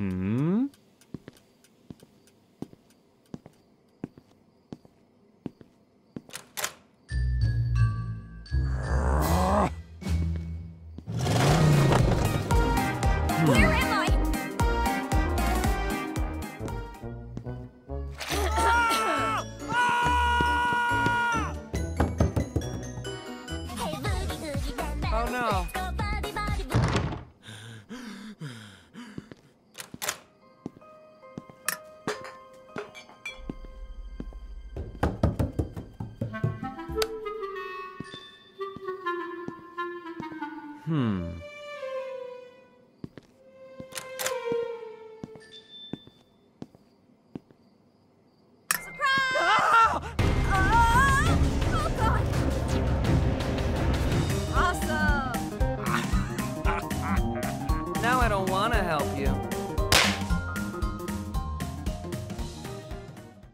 Hmm? Where am I? Oh no. Hmm. Surprise! Ah! Oh god! Awesome! Now I don't want to help you.